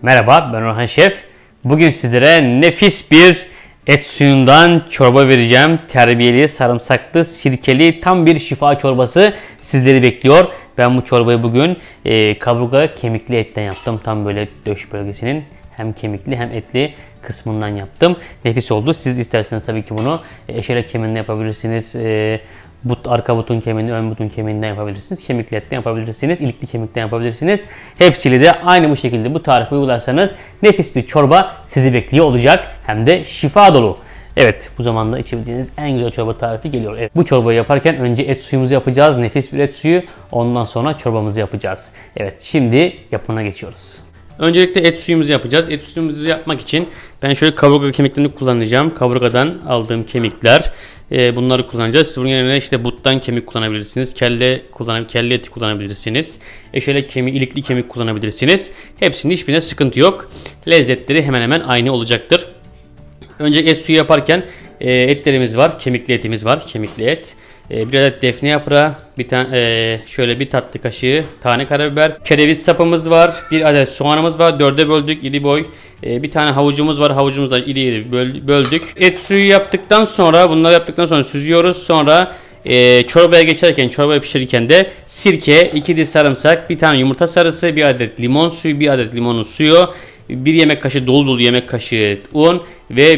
Merhaba, ben Orhan Şef. Bugün sizlere nefis bir et suyundan çorba vereceğim. Terbiyeli, sarımsaklı, sirkeli tam bir şifa çorbası sizleri bekliyor. Ben bu çorbayı bugün kaburga kemikli etten yaptım. Tam böyle döş bölgesinin hem kemikli hem etli kısmından yaptım. Nefis oldu. Siz isterseniz tabii ki bunu eşere kemiğinde yapabilirsiniz. Arka butun kemiğini, ön butun kemiğinden yapabilirsiniz. Kemikli etten yapabilirsiniz. İlikli kemikten yapabilirsiniz. Hepsiyle de aynı bu şekilde bu tarifi uygularsanız nefis bir çorba sizi bekliyor olacak. Hem de şifa dolu. Evet, bu zamanda içebileceğiniz en güzel çorba tarifi geliyor. Evet, bu çorbayı yaparken önce et suyumuzu yapacağız. Nefis bir et suyu. Ondan sonra çorbamızı yapacağız. Evet, şimdi yapımına geçiyoruz. Öncelikle et suyumuzu yapacağız. Et suyumuzu yapmak için ben şöyle kaburga kemiklerini kullanacağım. Kaburgadan aldığım kemikler. Bunları kullanacağız. Bunun yerine işte buttan kemik kullanabilirsiniz. Kelle eti kullanabilirsiniz. Eşelek kemiği, ilikli kemik kullanabilirsiniz. Hepsinin hiçbirine sıkıntı yok. Lezzetleri hemen hemen aynı olacaktır. Önce et suyu yaparken etlerimiz var. Kemikli etimiz var. Kemikli et. Bir adet defne yaprağı, bir tane şöyle bir tatlı kaşığı tane karabiber, kereviz sapımız var, bir adet soğanımız var, dörde böldük iri boy, bir tane havucumuz var, havucumuzu da iri iri böldük. Et suyu yaptıktan sonra, bunları yaptıktan sonra süzüyoruz. Sonra çorbaya geçerken, çorbayı pişirirken de sirke, 2 diş sarımsak, bir tane yumurta sarısı, bir adet limon suyu, bir adet limonun suyu, 1 yemek kaşığı dolu yemek kaşığı un ve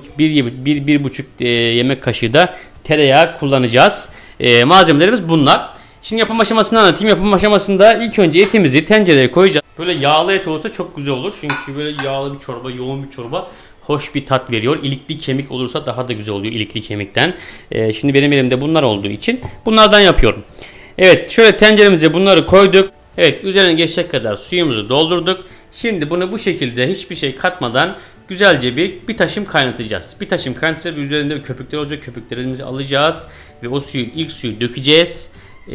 1,5 yemek kaşığı da tereyağı kullanacağız. Malzemelerimiz bunlar. Şimdi yapım aşamasını anlatayım. Yapım aşamasında ilk önce etimizi tencereye koyacağız. Böyle yağlı et olursa çok güzel olur. Çünkü böyle yağlı bir çorba, yoğun bir çorba hoş bir tat veriyor. İlikli kemik olursa daha da güzel oluyor ilikli kemikten. Şimdi benim elimde bunlar olduğu için bunlardan yapıyorum. Evet, şöyle tenceremize bunları koyduk. Evet, üzerine geçecek kadar suyumuzu doldurduk. Şimdi bunu bu şekilde hiçbir şey katmadan güzelce bir taşım kaynatacağız. Bir taşım kaynatacağız. Üzerinde bir köpükler olacak. Köpüklerimizi alacağız ve o ilk suyu dökeceğiz.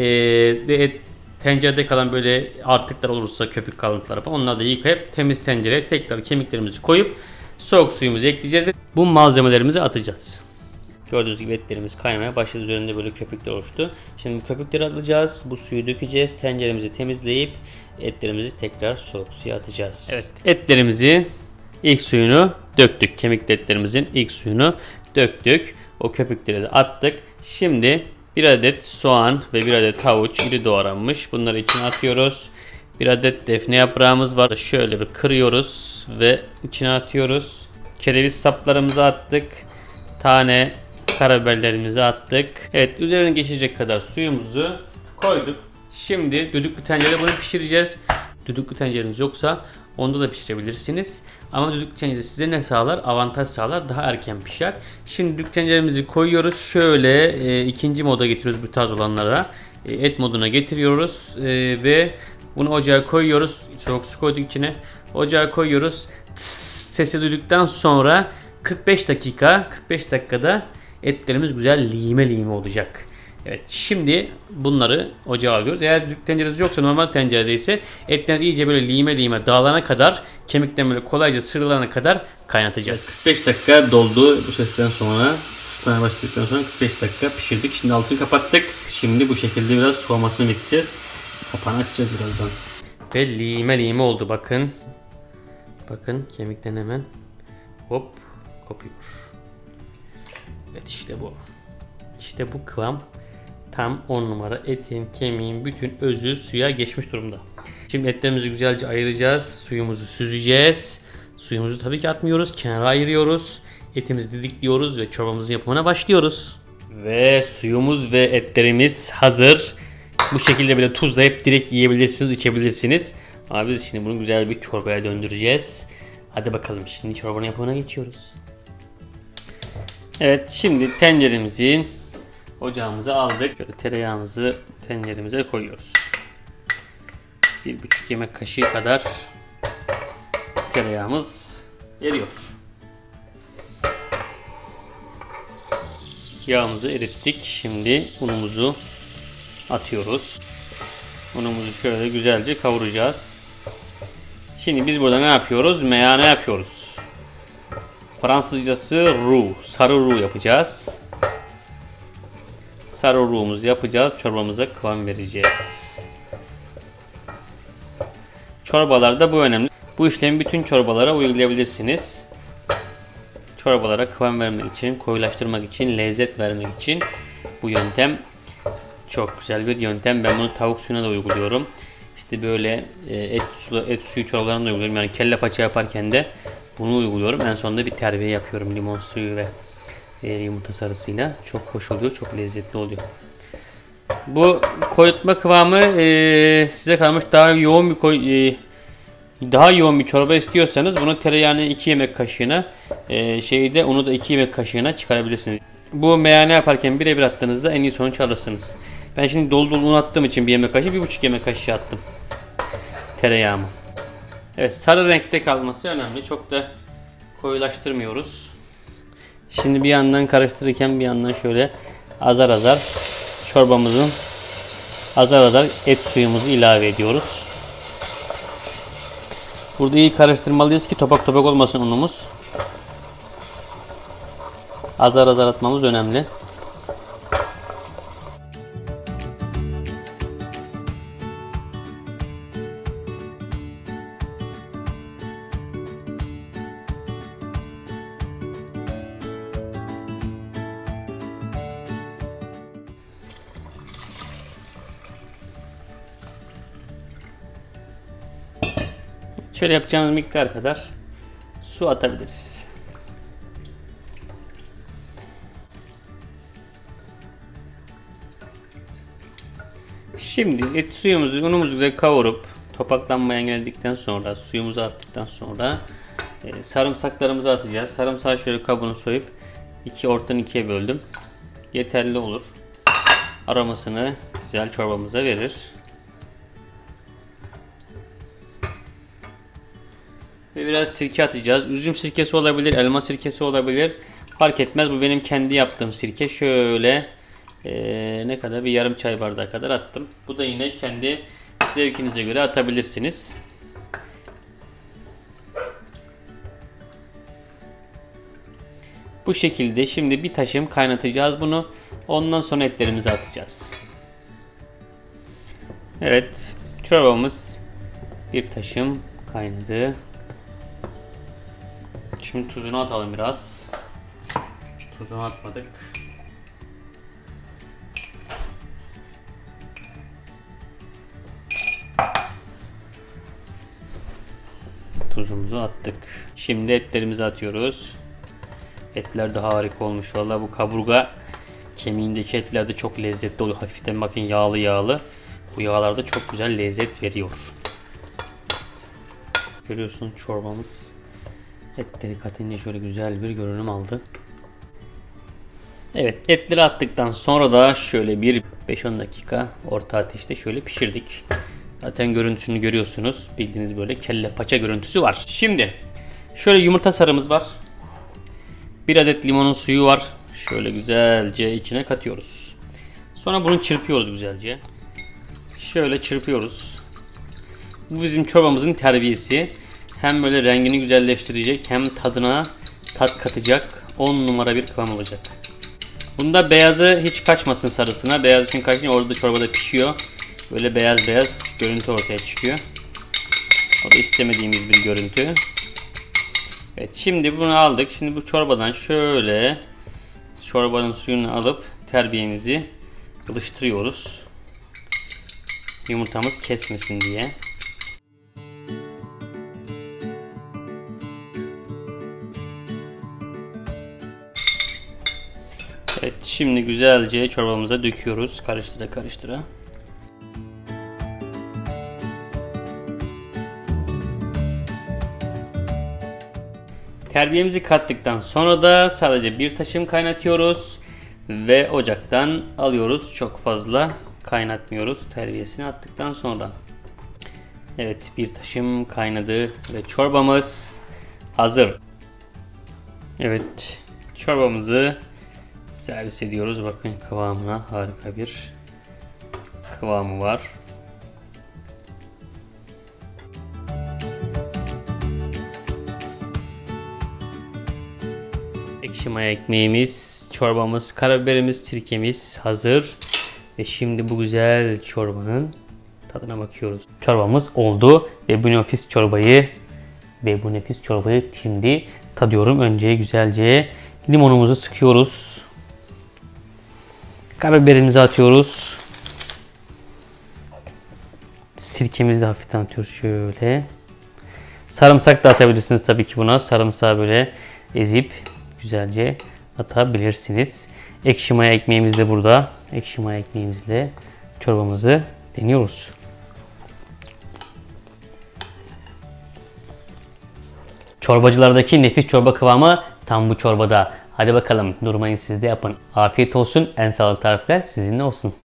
Ve tencerede kalan böyle artıklar olursa, köpük kalıntıları falan, onları da yıkayıp temiz tencereye tekrar kemiklerimizi koyup soğuk suyumuzu ekleyeceğiz ve bu malzemelerimizi atacağız. Gördüğünüz gibi etlerimiz kaynamaya başladı. Üzerinde böyle köpükler oluştu. Şimdi bu köpükleri alacağız. Bu suyu dökeceğiz. Tenceremizi temizleyip etlerimizi tekrar soğuk suya atacağız. Evet, etlerimizi ilk suyunu döktük. Kemikli etlerimizin ilk suyunu döktük. O köpükleri de attık. Şimdi bir adet soğan ve bir adet havuç iri doğranmış. Bunları içine atıyoruz. Bir adet defne yaprağımız var. Şöyle bir kırıyoruz ve içine atıyoruz. Kereviz saplarımızı attık. Tane karabiberlerimizi attık. Evet, üzerine geçecek kadar suyumuzu koyduk. Şimdi düdüklü tencerede bunu pişireceğiz. Düdüklü tencereniz yoksa onda da pişirebilirsiniz. Ama düdüklü tencere size ne sağlar? Avantaj sağlar. Daha erken pişer. Şimdi düdüklü tenceremizi koyuyoruz. Şöyle ikinci moda getiriyoruz bu tarz olanlara. Et moduna getiriyoruz. Ve bunu ocağa koyuyoruz. Soğuk su koyduk içine. Ocağa koyuyoruz. Sesi duyduktan sonra 45 dakikada etlerimiz güzel lime olacak. Evet, şimdi bunları ocağa alıyoruz. Eğer düdük tencereniz yoksa, normal tenceredeyse etler iyice böyle lime dağılana kadar, kemikten böyle kolayca sıyrılana kadar kaynatacağız. 45 dakika doldu. Bu sesten sonra, ısıtmaya başladıktan sonra 45 dakika pişirdik. Şimdi altını kapattık. Şimdi bu şekilde biraz soğumasını bekleyeceğiz. Kapağını açacağız birazdan. Ve lime oldu, bakın. Bakın, kemikten hemen hop kopuyor. Evet, işte bu. İşte bu kıvam tam 10 numara. Etin, kemiğin bütün özü suya geçmiş durumda. Şimdi etlerimizi güzelce ayıracağız. Suyumuzu süzeceğiz. Suyumuzu tabii ki atmıyoruz. Kenara ayırıyoruz. Etimizi didikliyoruz ve çorbamızın yapımına başlıyoruz. Ve suyumuz ve etlerimiz hazır. Bu şekilde böyle tuzlayıp direkt yiyebilirsiniz, içebilirsiniz. Ama biz şimdi bunu güzel bir çorbaya döndüreceğiz. Hadi bakalım, şimdi çorbanın yapımına geçiyoruz. Evet, şimdi tenceremizi ocağımıza aldık. Şöyle tereyağımızı tenceremize koyuyoruz. 1,5 yemek kaşığı kadar tereyağımız eriyor. Yağımızı erittik. Şimdi unumuzu atıyoruz. Unumuzu şöyle güzelce kavuracağız. Şimdi biz burada ne yapıyoruz? Meyane yapıyoruz. Fransızcası roux, sarı roux yapacağız. Sarı roux'umuzu yapacağız. Çorbamıza kıvam vereceğiz. Çorbalarda bu önemli. Bu işlemi bütün çorbalara uygulayabilirsiniz. Çorbalara kıvam vermek için, koyulaştırmak için, lezzet vermek için bu yöntem çok güzel bir yöntem. Ben bunu tavuk suyuna da uyguluyorum. İşte böyle et suyu çorbalarına da uyguluyorum. Yani kelle paça yaparken de bunu uyguluyorum. En sonunda bir terbiye yapıyorum limon suyu ve yumurta sarısıyla. Çok hoş oluyor, çok lezzetli oluyor. Bu koyutma kıvamı size kalmış. Daha yoğun bir çorba istiyorsanız bunu tereyağını 2 yemek kaşığına, unu da 2 yemek kaşığına çıkarabilirsiniz. Bu meyhane yaparken birebir attığınızda en iyi sonuç alırsınız. Ben şimdi dolu un attığım için 1 yemek kaşığı, 1,5 yemek kaşığı attım tereyağımı. Evet, sarı renkte kalması önemli. Çok da koyulaştırmıyoruz. Şimdi bir yandan karıştırırken bir yandan şöyle azar azar et suyumuzu ilave ediyoruz. Burada iyi karıştırmalıyız ki topak topak olmasın unumuz. Azar azar atmamız önemli. Şöyle yapacağımız miktar kadar su atabiliriz. Şimdi unumuzu da kavurup topaklanmaya geldikten sonra, suyumuzu attıktan sonra sarımsaklarımızı atacağız. Sarımsağı şöyle kabuğunu soyup ortadan ikiye böldüm. Yeterli olur. Aromasını güzel çorbamıza verir. Ve biraz sirke atacağız. Üzüm sirkesi olabilir, elma sirkesi olabilir. Fark etmez. Bu benim kendi yaptığım sirke. Şöyle ne kadar, bir yarım çay bardağı kadar attım. Bu da yine kendi zevkinize göre atabilirsiniz. Bu şekilde şimdi bir taşım kaynatacağız bunu. Ondan sonra etlerimizi atacağız. Evet, çorbamız bir taşım kaynadı. Şimdi tuzunu atalım biraz. Tuzunu atmadık. Tuzumuzu attık. Şimdi etlerimizi atıyoruz. Etler de harika olmuş. Vallahi bu kaburga kemiğindeki etler de çok lezzetli oluyor. Hafiften bakın yağlı yağlı. Bu yağlar da çok güzel lezzet veriyor. Görüyorsunuz çorbamız etleri katınca şöyle güzel bir görünüm aldı. Evet, etleri attıktan sonra da şöyle bir 5-10 dakika orta ateşte şöyle pişirdik. Zaten görüntüsünü görüyorsunuz. Bildiğiniz böyle kelle paça görüntüsü var. Şimdi şöyle yumurta sarımız var. 1 adet limonun suyu var. Şöyle güzelce içine katıyoruz. Sonra bunu çırpıyoruz güzelce. Şöyle çırpıyoruz. Bu bizim çorbamızın terbiyesi. Hem böyle rengini güzelleştirecek hem tadına tat katacak. 10 numara bir kıvam olacak. Bunda beyazı hiç kaçmasın sarısına. Beyaz için kaçınca orada çorbada pişiyor. Böyle beyaz beyaz görüntü ortaya çıkıyor. O da istemediğimiz bir görüntü. Evet, şimdi bunu aldık. Şimdi bu çorbadan şöyle çorbanın suyunu alıp terbiyemizi ılıştırıyoruz. Yumurtamız kesmesin diye. Evet, şimdi güzelce çorbamıza döküyoruz. Karıştıra karıştıra. Terbiyemizi kattıktan sonra da sadece bir taşım kaynatıyoruz ve ocaktan alıyoruz. Çok fazla kaynatmıyoruz terbiyesini attıktan sonra. Evet, bir taşım kaynadı ve çorbamız hazır. Evet, çorbamızı servis ediyoruz. Bakın kıvamına, harika bir kıvamı var. Ekşi maya ekmeğimiz, çorbamız, karabiberimiz, sirkemiz hazır. Ve şimdi bu güzel çorbanın tadına bakıyoruz. Çorbamız oldu ve bu nefis çorbayı Ve bu nefis çorbayı şimdi tadıyorum. Önce güzelce limonumuzu sıkıyoruz. Karabiberimizi atıyoruz. Sirkemizi de hafiften atıyoruz şöyle. Sarımsak da atabilirsiniz tabii ki buna. Sarımsağı böyle ezip güzelce atabilirsiniz. Ekşi maya ekmeğimiz de burada. Ekşi maya ekmeğimizle çorbamızı deniyoruz. Çorbacılardaki nefis çorba kıvamı tam bu çorbada. Hadi bakalım durmayın, siz de yapın. Afiyet olsun. En sağlıklı tarifler sizinle olsun.